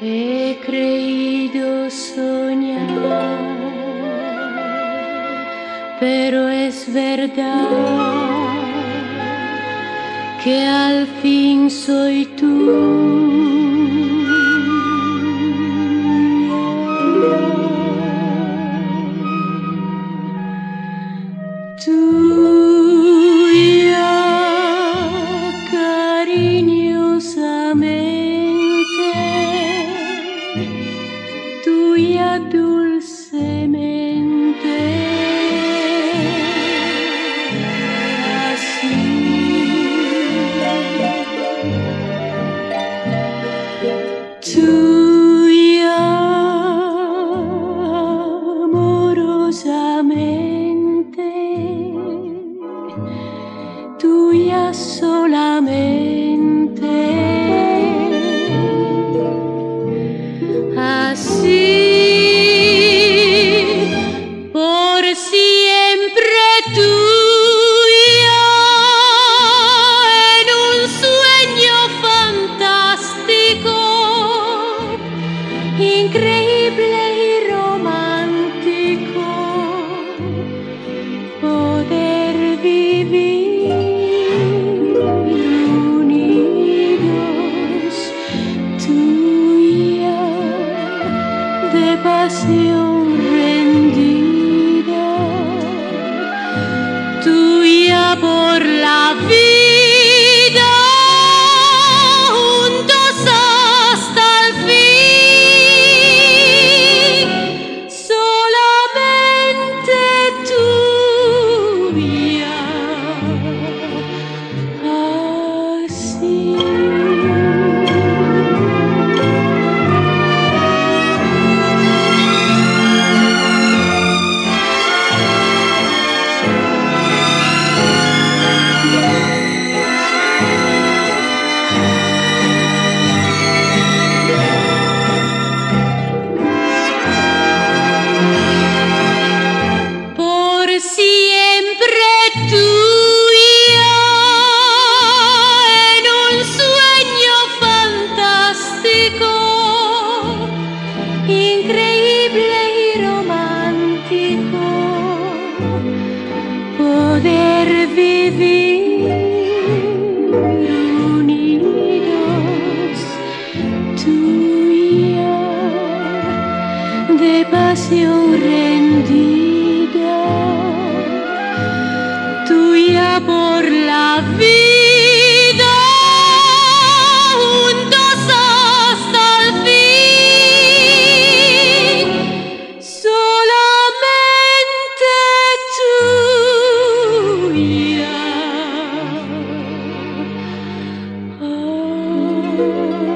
He creído soñar, pero es verdad que al fin soy tuya, cariñosamente, tuya dulcemente, así. Tuya, amorosamente, tuya solamente, así, por siempre tuya, en un sueño fantástico, increíble y romántico, poder vivir unidos, tuya de pasión rendida, tuya por la vida, juntos hasta el fin, solamente tuya, así. Por siempre tuya, en un sueño fantástico, increíble y romántico, poder vivir unidos, tuya de pasión rendida, tuya por la vida, juntos hasta el fin, solamente tuya.